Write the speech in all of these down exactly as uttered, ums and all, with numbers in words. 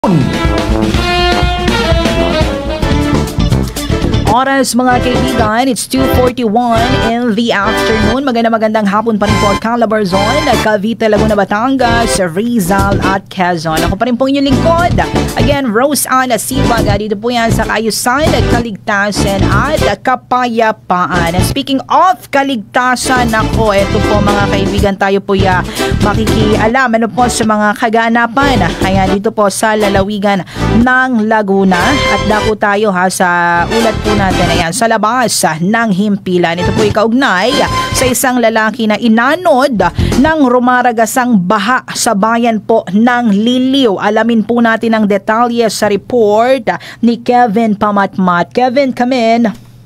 Oras mga kaibigan, it's two forty-one in the afternoon. Magandang magandang hapon pa rin po Calabarzon, Cavite, Laguna, Batangas, Rizal at Quezon. Ako pa rin po inyong lingkod. Again, Rose Ann Sipaga. Dito po yan sa kaayusan, kaligtasan at kapayapaan. And speaking of kaligtasan, ako, eto po mga kaibigan, tayo po ya makikialam ano po sa mga kaganapan. Kaya dito po sa lalawigan ng Laguna. At dako tayo ha sa ulat po natin, ayan, sa labas ng himpilan. Ito po ikaugnay sa isang lalaki na inanod ng rumaragasang baha sa bayan po ng Liliw. Alamin po natin ang detalye sa report ni Kevin Pamatmat. Kevin, come in.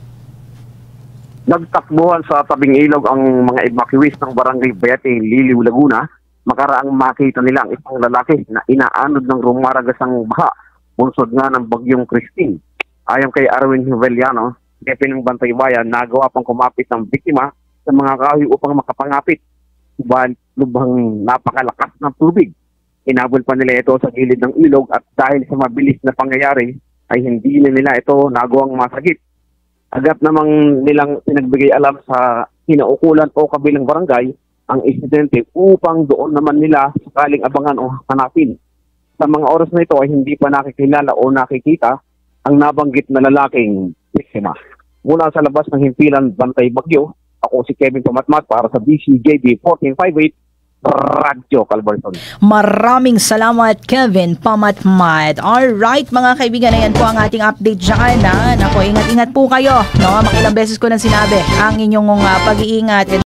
Nagtakbuhan sa tabing ilog ang mga evacuees ng barangay Bayate, Liliw, Laguna. Makaraang makita nila ang isang lalaki na inaanod ng rumaragasang baha bunsod nga ng bagyong Christine. Ayon kay Arwin Huveliano, Jefe ng Bantay Bayan, nagawa pang kumapit ng biktima sa mga kahoy upang makapangapit. Subalit lubhang napakalakas ng tubig. Inabol pa nila ito sa gilid ng ilog at dahil sa mabilis na pangyayari ay hindi na nila ito nagawang masagip. Agad namang nilang pinagbigay alam sa kinaukulan o kabilang barangay ang insidente upang doon naman nila sakaling abangan o hanapin. Sa mga oras na ito ay hindi pa nakikilala o nakikita ang nabanggit na lalaking biktima. Mula sa labas ng himpilan Bantay Bagyo, ako si Kevin Pamatmat para sa D C J B fourteen fifty-eight Radyo Calabarzon. Maraming salamat Kevin Pamatmat. Alright mga kaibigan, ayan po ang ating update dyan. Ha? Nako, ingat-ingat po kayo. No? Makilang beses ko nang sinabi ang inyong uh, pag-iingat.